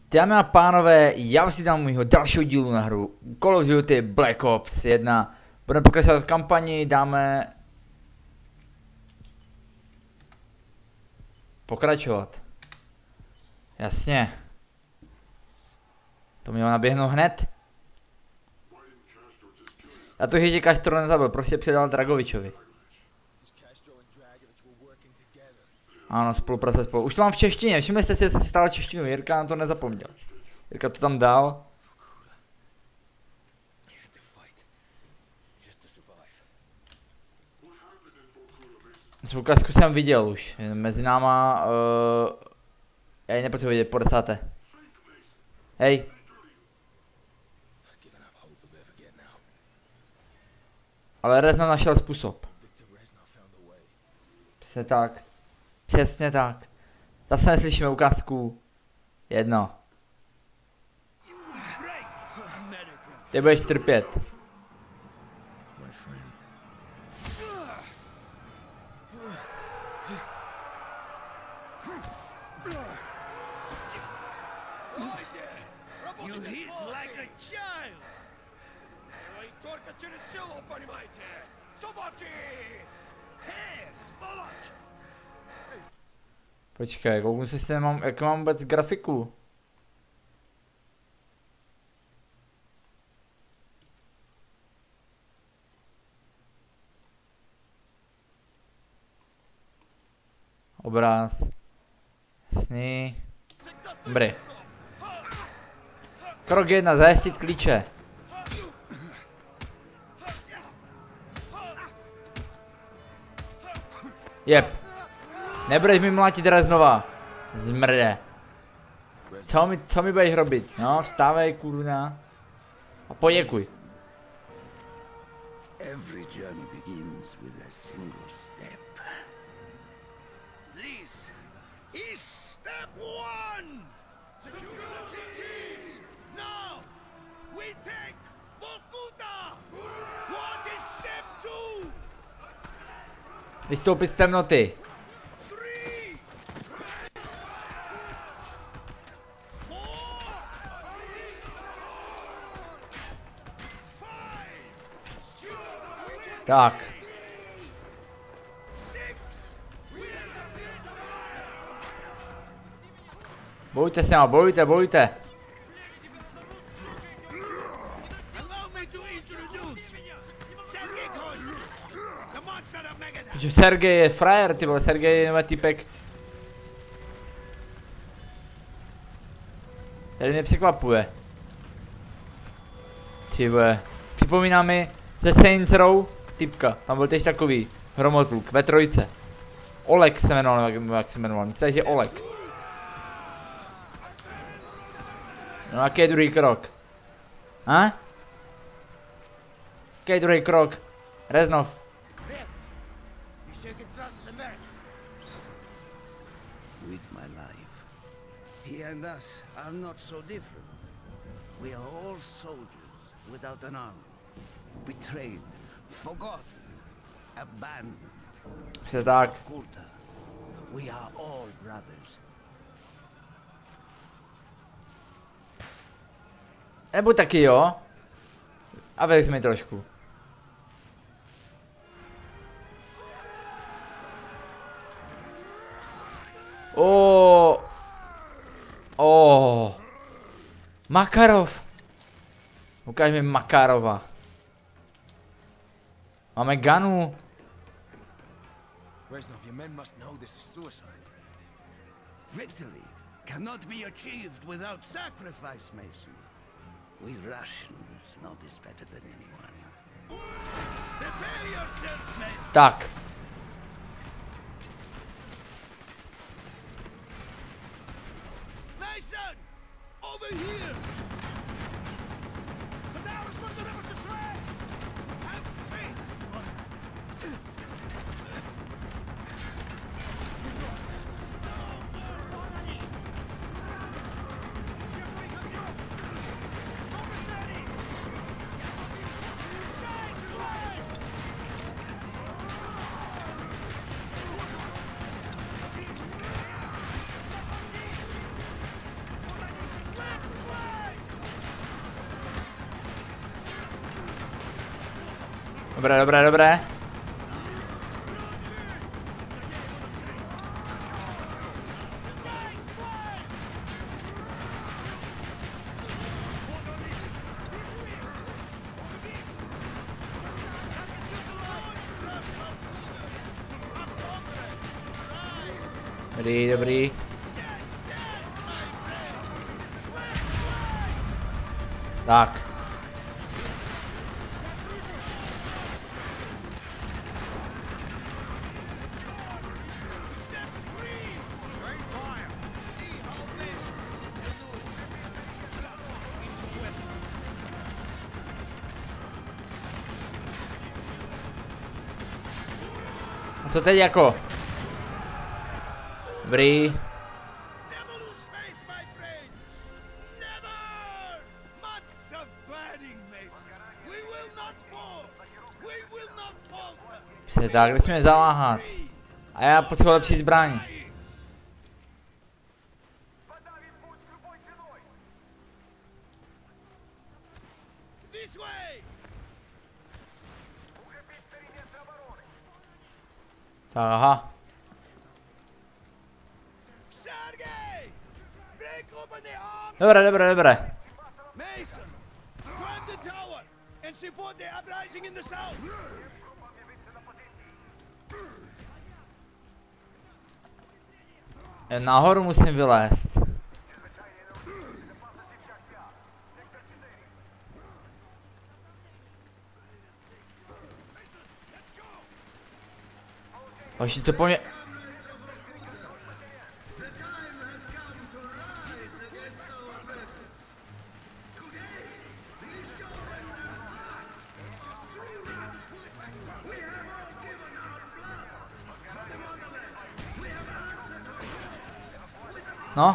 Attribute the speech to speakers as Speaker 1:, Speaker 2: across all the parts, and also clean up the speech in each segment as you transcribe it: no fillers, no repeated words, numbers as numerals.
Speaker 1: Dámy a pánové, já vás vítám u mýho dalšího dílu na hru Call of Duty Black Ops 1. Budeme pokračovat v kampani, dáme... Pokračovat. Jasně. To mělo naběhnout hned. A to, že tě Castro nezabil, prostě předal Dragovičovi. Ano, spolupráce spolu. Už to mám v češtině, všimli jste si, že jsem si stál češtinu, Jirka na to nezapomněl. Jirka to tam dal. Ukázku jsem viděl už, mezi náma, já ji nepotřebuji vidět, po 10. Hej. Ale Rezna našel způsob. Přesně tak. Přesně tak. Zase neslyšíme ukázku. Jedno. Ty budeš trpět. Počkej, kouknu se, jestli nemám, jak mám vůbec grafiku. Obráz. Jasný. Dobrý. Krok 1, zajistit klíče. Jep. Nebudeš mi mlátit Reznova. Zmrde. Co mi budeš robit? No, vstávej, kurna. A poděkuj.
Speaker 2: Every journey begins with a single step. This is step one. Now we take Vorkuta. What is step two?
Speaker 1: Vystoupit z temnoty. Tak. Bojte se, bojte. Protože Sergej je frajer, ty vole, Sergej je nový typek. Tady mě překvapuje. Ty vole. Připomíná mi ze Saints Row typka, tam byl tež takový hromotluk, ve trojce. Oleg se jmenoval, jak se jmenoval, myslíte, že Oleg. No jaký je druhý krok? Ha? Jaký je druhý krok? Reznov.
Speaker 2: With my life, he and us are not so different. We are all soldiers without an army, betrayed, forgotten, abandoned.
Speaker 1: Přesně tak.
Speaker 2: We are all brothers.
Speaker 1: Nebo taky jo. A vezmi mi trošku. Makarov. Ukáž mi Makarova. Máme ganu.
Speaker 3: Reznov, your men must know this is suicide.
Speaker 2: Victory cannot be achieved without sacrifice, Mason. We Russians know this better than anyone. Prepare yourself, men.
Speaker 1: Tak.
Speaker 2: Mason, over here. The tower's going to rip us to shreds. Have faith.
Speaker 1: Dobré, dobré, dobré. Dobrý, dobrý. Tak. A co teď jako? Dobrý.
Speaker 3: Never lose faith, my friends! Never! Months of planning, Mason. We will not fall. We will not falter.
Speaker 1: Přesně tak, nesmíme zaváhat. A já potřebuji lepší zbraň.
Speaker 3: This way!
Speaker 1: Tak, aha.
Speaker 3: Sergei! Break open the arms!
Speaker 1: Dobré, dobré, dobré.
Speaker 3: Mason! Climb the tower and support the uprising in the south!
Speaker 1: Nahoru musím vylézt. Hoši, co po mně... No.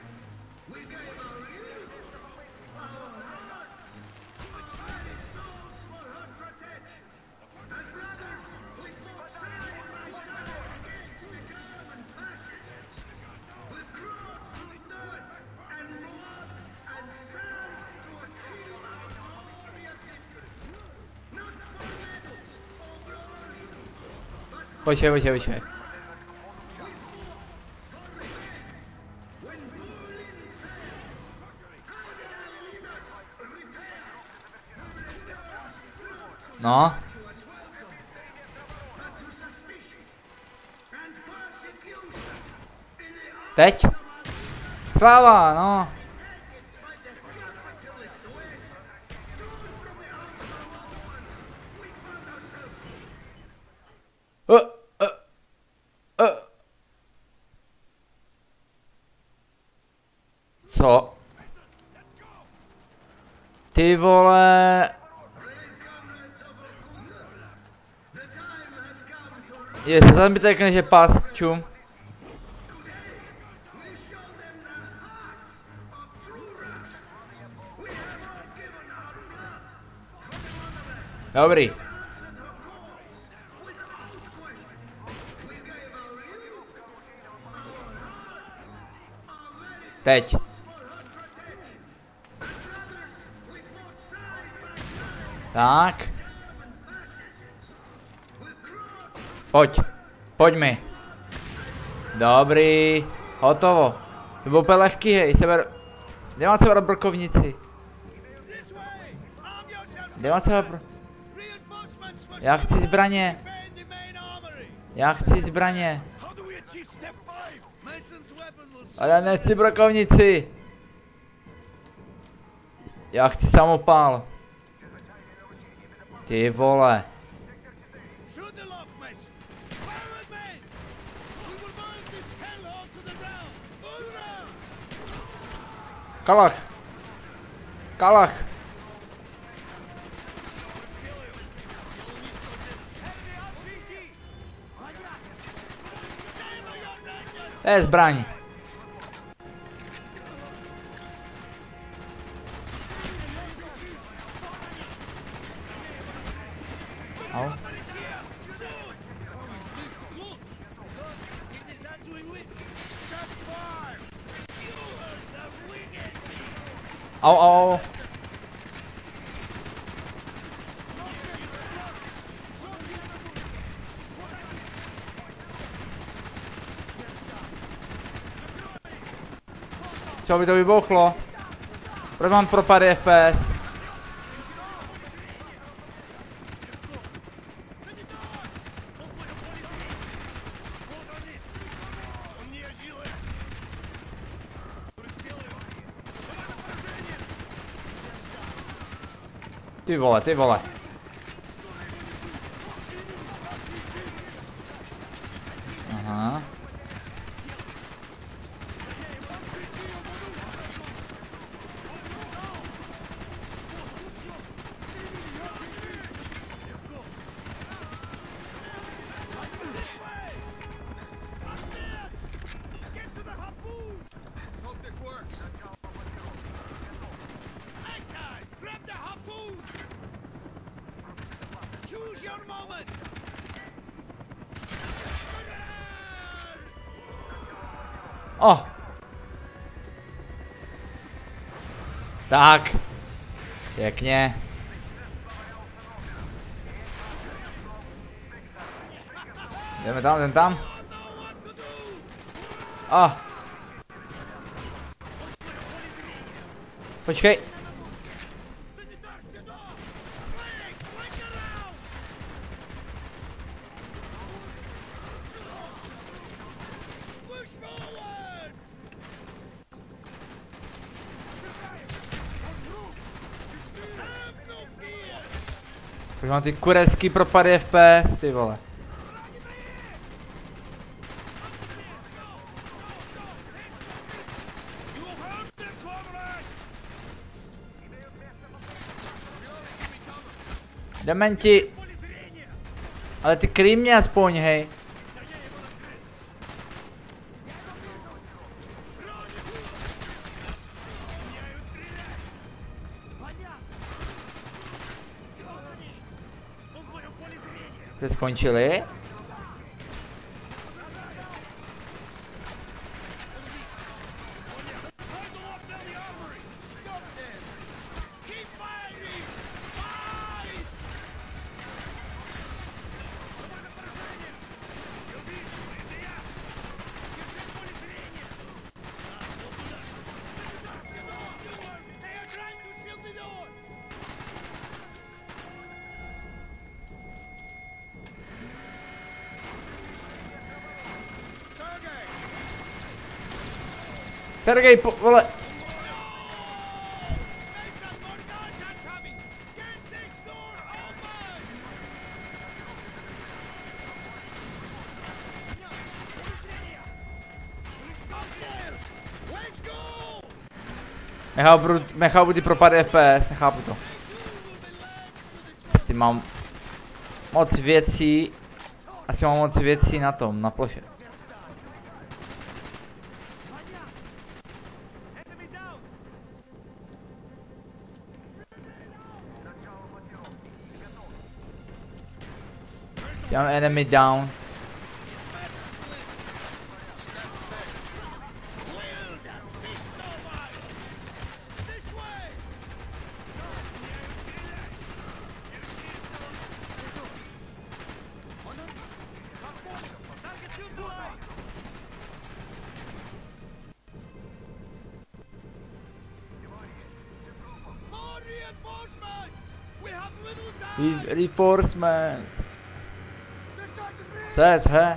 Speaker 1: Počkej, počkej, počkej. No. Teď? Sláva, no. Co? Ty vole. Je to tam by tak než je pas, čum. Dobrý. Teď. Tak. Pojď. Pojď mi. Dobrý. Hotovo. To bylo úplně lehký, hej. Kde mám seber brokovnici? Kde mám seber Já chci zbraně. Já chci zbraně. Ale nechci brokovnici. Já chci samopál. Ty vole. Kalach. Kalach. To je zbraň. Au. Au, au. Co by to vybouchlo? Proč mám propady FPS? Ty vole, ty vole. Aha.
Speaker 3: Choose your moment!
Speaker 1: Oh. Tak. Pěkně. Jdeme tam, jdeme tam. Oh. Počkej. Už mám ty kurevský propady FPS, ty vole. Dementi. Ale ty kryj mě aspoň, hej. Jste skončili? Sergej, vole. Nechápu ty propady FPS, nechápu to. Asi mám moc věcí. Asi mám moc věcí na tom, na ploše. Já mám enemy down. Reinforcements. Says, huh?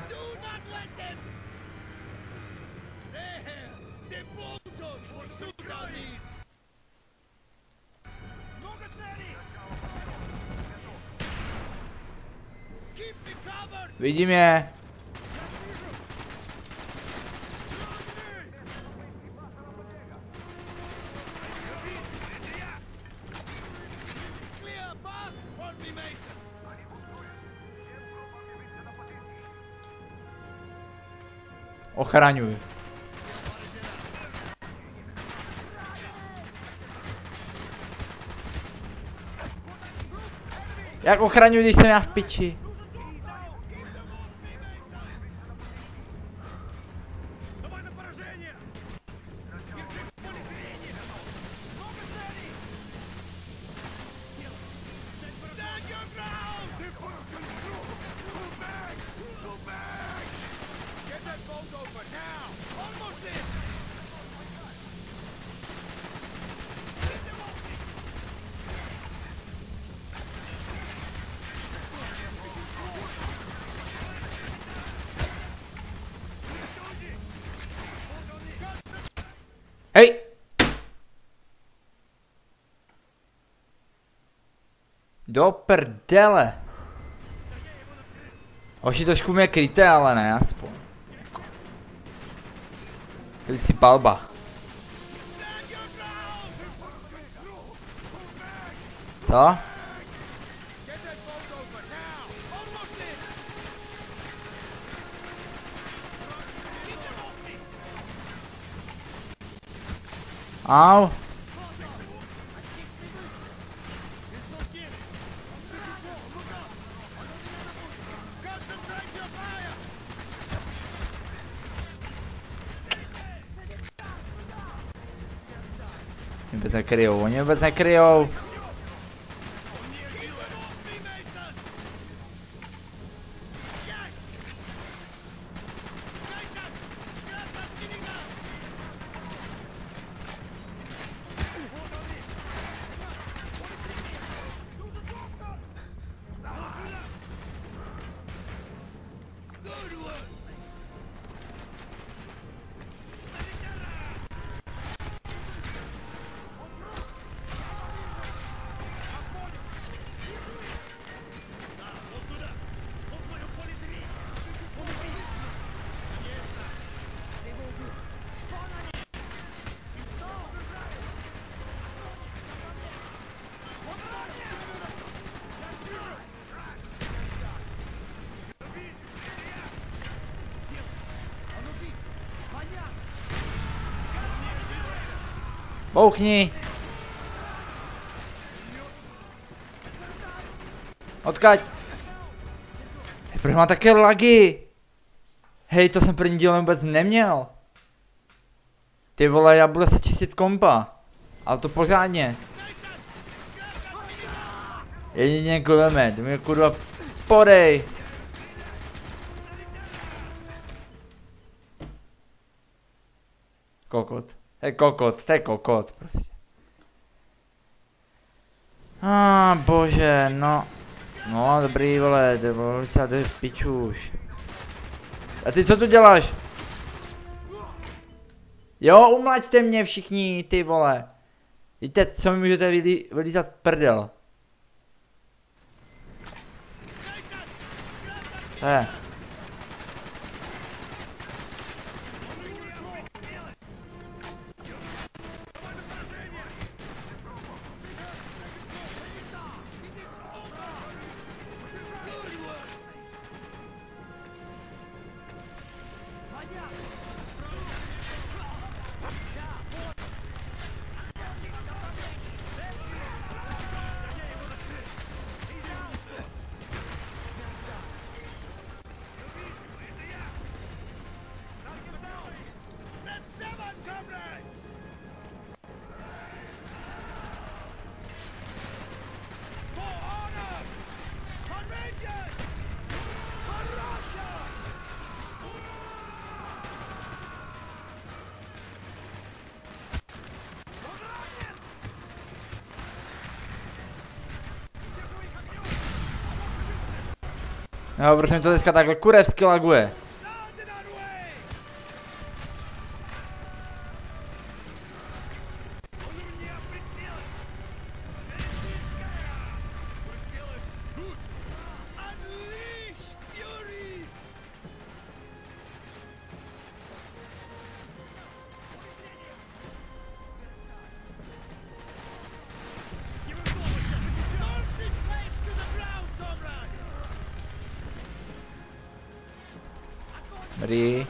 Speaker 1: Vidím je. Ochraňuji. Jak ochraňuji, když jsem já v piči? Do prdele. Hoši trošku mě kryté, ale ne, aspoň. Teď si palba. Co? Au. Mě vůbec nekryjou, oni vůbec nekryjou. Bouchni! Odkaď? Proč má také lagy? Hej, to jsem první díl vůbec neměl. Ty vole, já budu se čistit kompa. Ale to pořádně. Jedině kulomet, mě kurva podej. Kokot. To je kokot prostě. Bože, no. No, dobrý vole, to je piču už. A ty co tu děláš? Jo, umlaďte mě všichni, ty vole. Víte, co mi můžete vylízat prdel? No, proč mi to dneska takhle kurevsky laguje? Dobrý.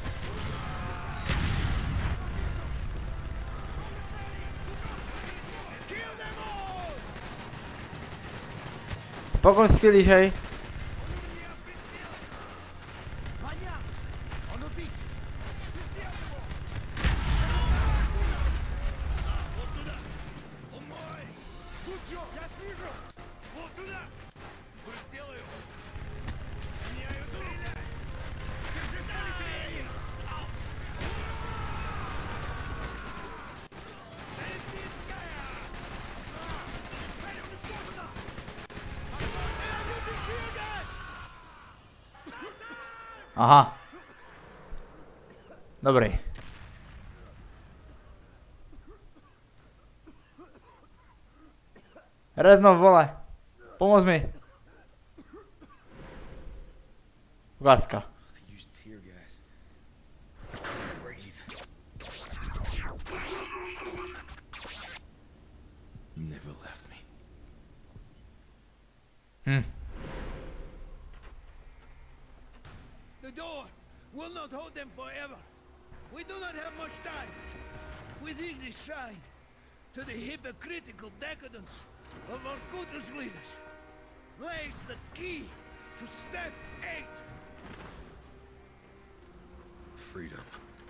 Speaker 1: Pokud skvělý, hej. Aha. Dobrý. Rezno, vole. pomoz mi. Láska.
Speaker 3: They use tear gas. Breathe. You never left me. The door will not hold them forever. We do not have much time. Within this shrine, to the hypocritical decadence of our Kutus leaders, lays the key to step 8. Freedom.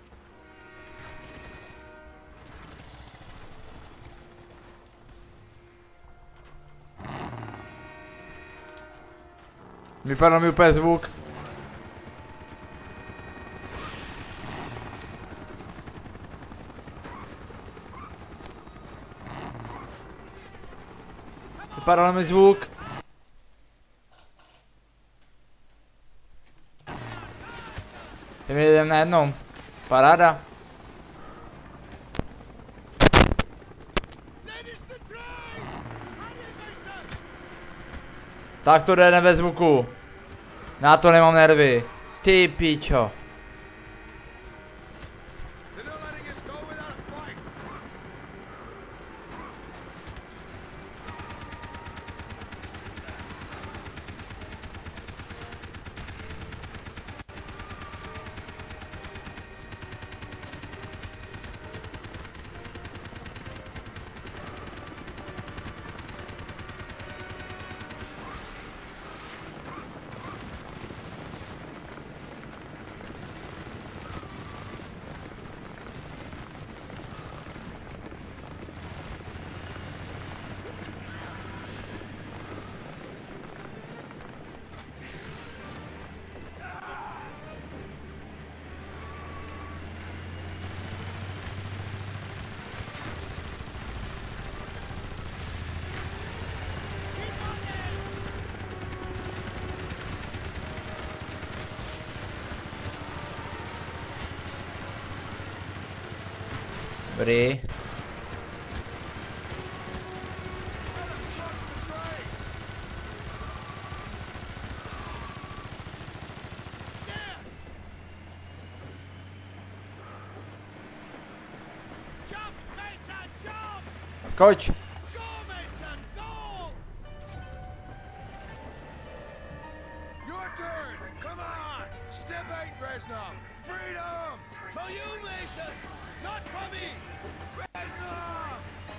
Speaker 1: Vypadá mi úplně zvuk. Vypadal mi zvuk. Jdem jedem na jednom. Paráda. Tak to jde bez zvuku. Na to nemám nervy. Ty pičo. Dobrý. Skoč.
Speaker 3: Your turn! Come on! Step 8, Reznov! Freedom! For you, Mason! Not for me! Reznov!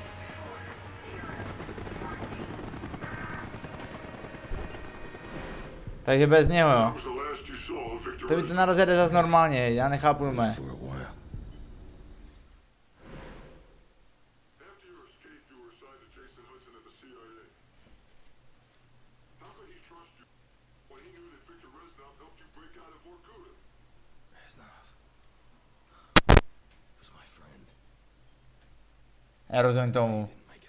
Speaker 1: Takže bez něho, jo. To by to naraz jede zase normálně, já nechápu mé. Já rozumím tomu.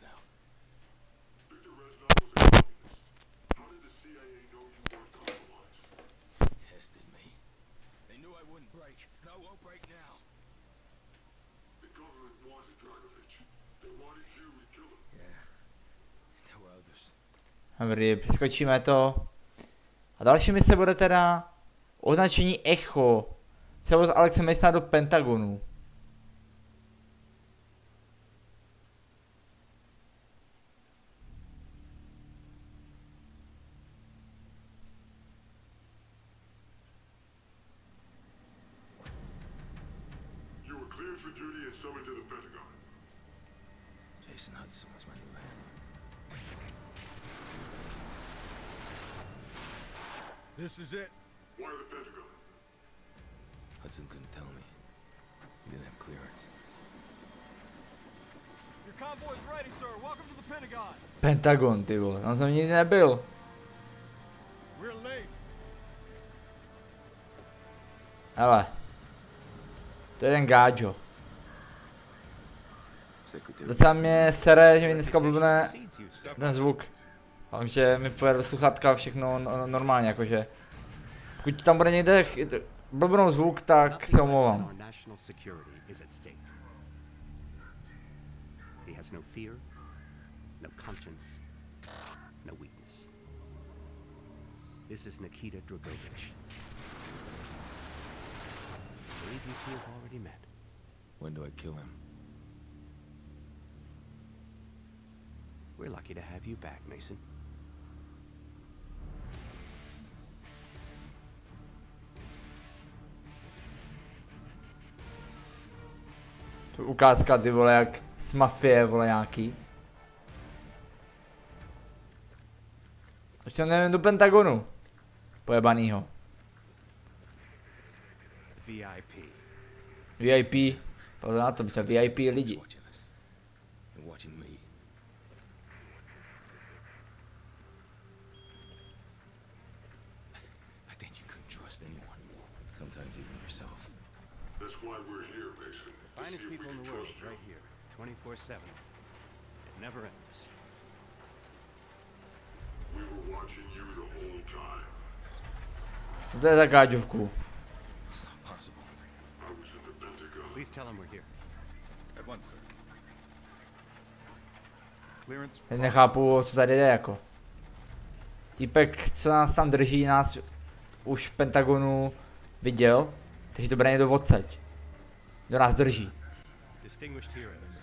Speaker 1: Dobrý, přeskočíme to. A další mise bude teda označení Echo. Převoz Alexe Masona do Pentagonu.
Speaker 3: Jason Hudson was my new handler. This is it.
Speaker 4: Why the Pentagon?
Speaker 3: Hudson couldn't tell me. He didn't have clearance.
Speaker 5: Your convoy is ready, sir. Welcome to the Pentagon.
Speaker 1: Pentagon, ty vole, tam jsem nikdy nebyl.
Speaker 5: We're late.
Speaker 1: Hele. To je ten gáčo. Docela mě sere, že mi dneska blbne ten zvuk. Hlavně, že mi pojede sluchátka všechno normálně, jakože. Pokud tam bude někde blbnou zvuk, tak se omlouvám.
Speaker 6: He has no fear, no conscience, no weakness.
Speaker 4: This is Nikita Dragovich. I believe you two have already met.
Speaker 6: When do I kill him?
Speaker 4: We're lucky to have you back, Mason.
Speaker 1: Tu ukázka, ty vole, jak z mafie, vole, nějaký. Už jsem nevím do Pentagonu. Pojebanýho.
Speaker 4: VIP.
Speaker 1: VIP. Pozor na to, protože VIP lidi.
Speaker 6: Watching us. And watching me. I think you couldn't trust anyone. Sometimes even yourself.
Speaker 7: That's why we're here, Mason. To
Speaker 4: Finest
Speaker 7: see if we
Speaker 4: people in
Speaker 7: can
Speaker 4: the world,
Speaker 7: trust you.
Speaker 4: right here. 24/7. It never ends.
Speaker 7: We were watching you the whole time.
Speaker 1: To je za káďovku.
Speaker 6: It's not possible.
Speaker 7: I was in the Pentagon.
Speaker 4: Please tell him we're here.
Speaker 5: At once, sir. Clearance.
Speaker 1: Teď nechápu, o co tady jde jako. Týpek, co nás tam drží, nás už v Pentagonu viděl, takže to bude někdo odsaď. Kdo nás drží.
Speaker 4: Distinguished heroes.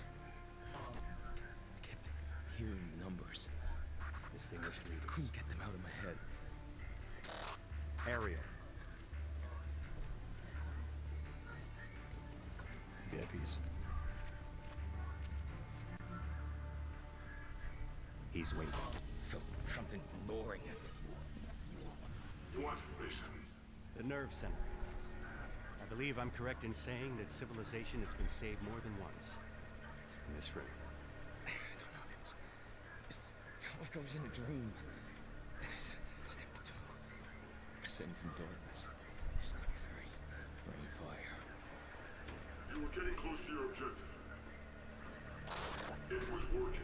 Speaker 6: I kept hearing numbers.
Speaker 4: Distinguished leaders.
Speaker 6: Couldn't get them out of my head.
Speaker 4: Ariel.
Speaker 6: VIPs.
Speaker 4: He's waiting.
Speaker 6: Felt something boring.
Speaker 7: What, Mason?
Speaker 4: The nerve center. I believe I'm correct in saying that civilization has been saved more than once. In this room.
Speaker 6: I don't know. It felt like I was in a dream. Step 2. Ascend from darkness. Step 3. Bring fire.
Speaker 7: You were getting close to your objective. It was working.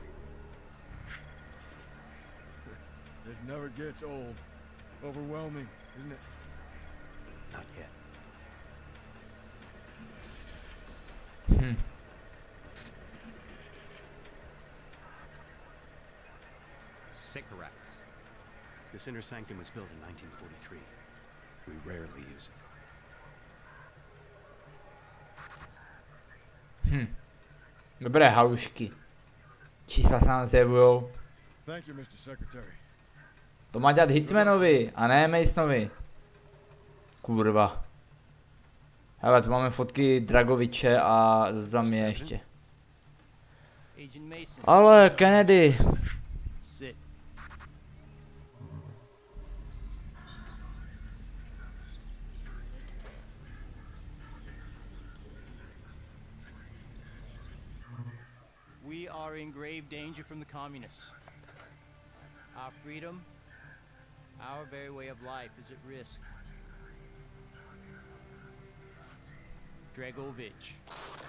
Speaker 5: It never gets old. Overwhelming, isn't it?
Speaker 4: Not yet. Sycorax. This inner sanctum was built in 1943. We rarely use it.
Speaker 1: Dobré halušky. Čísla se nám zjevujou.
Speaker 5: Thank you, Mr. Secretary.
Speaker 1: To má dělat Hitmanovi, a ne Masonovi. Kurva. Hele, tu máme fotky Dragoviče a tam je ještě.
Speaker 8: Agent Mason.
Speaker 1: Ale Kennedy.
Speaker 8: Sit. We are in grave danger from the communists. Our freedom, our very way of life is at risk. Dragovich.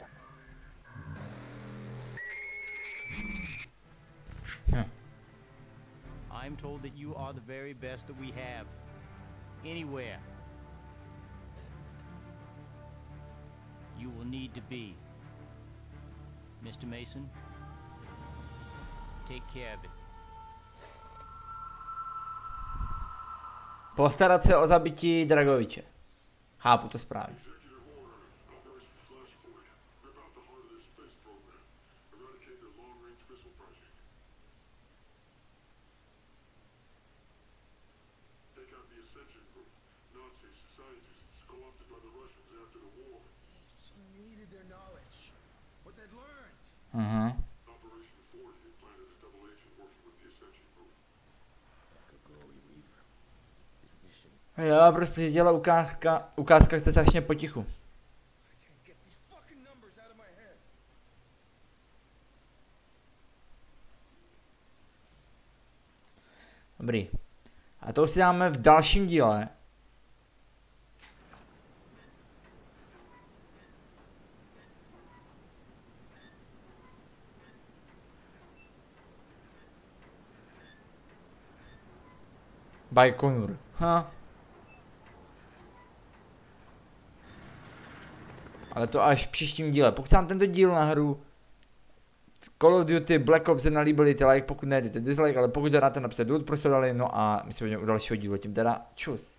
Speaker 8: I'm told that you are the very best that we have. Anywhere. You will need to be. Mr. Mason, take care of it.
Speaker 1: Postarat se o zabití Dragoviče. Chápu to správně.
Speaker 7: Executive order. Operation Flashpoint. Rip out the heart of their space program. Eradicate their long-range missile project. Take out the Ascension Group. Nazis, scientists, co-opted by the Russians after the war.
Speaker 2: She needed their knowledge. What they'd learned.
Speaker 7: Operation 40 had planted a double agent working with the Ascension Group.
Speaker 6: Glory Weaver. His mission.
Speaker 1: Jo, prostě dělá ukázka chce strašně potichu.
Speaker 2: Can't get these fucking numbers out of my head.
Speaker 1: Dobrý. A to už si dáme v dalším díle. Baikonur. Ale to až v příštím díle. Pokud se vám tento díl na hru Call of Duty Black Ops 1 líbily, ty like, pokud ne, dejte dislike, ale pokud žádáte napsat důvod, proč to dali, no a my se vidíme u dalšího dílu, tím teda čus.